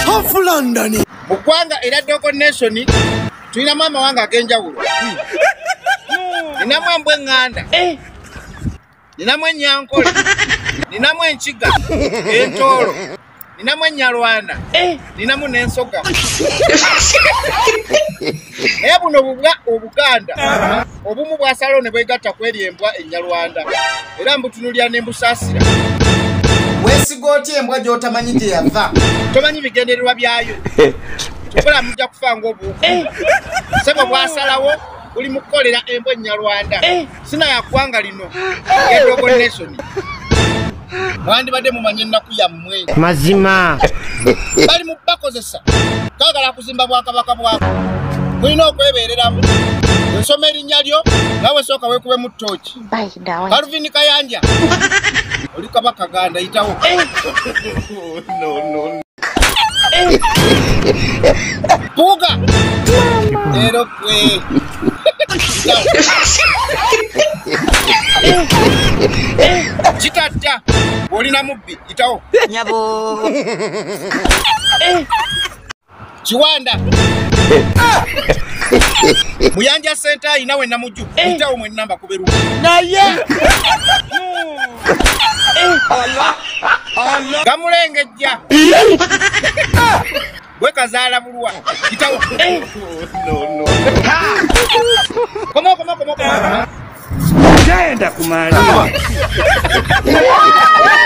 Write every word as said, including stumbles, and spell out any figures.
Tough London. Mukwanga era Dogo Nation tulina mama wange agenjawulo. Nina mwambwe nganda. Eh. Nina mwe nyankole. Nina mwe nchiga. Entolo. Nina mwe nyalwana. Eh. Nina mu nensoga. Eh buno bubwa Obuganda. Obumu bwa salone bwegatta kweri embwa enyalwanda. Era mbutunulya nembusasira. Wesigoti embwa jotamanyi gye yava. Tomanyi bigendererwa byayo. Tukola mujja kufa ngobu. Sebo bwasalawo uli mukolera embwa enyalwanda. Sina yakwanga lino. Dogo Nation. Mwandi bade mumanye nnaku yammwe. Mazima. Bali mu bakozesa. Kagala kuzimba bwakabaka bwako. Mulina okwebereramu. Nsoma erinnya lyo nawe sooka weekube mu ttooki. Kaluvini Kayanja. Oli kabaka ganda yitawo. No no. Puga. Ero kwe. Chitata. Olina mubbi yitawo. Nyabo. Chiwanda. Muyanja center inawe namuju. Yitawo mwe namba kuberu. Naye. Allah. Allah. Gamulengejja. Gwe kazala bulwa. Yitawo. No no. Komo komo komo komo. Jaenda kumali.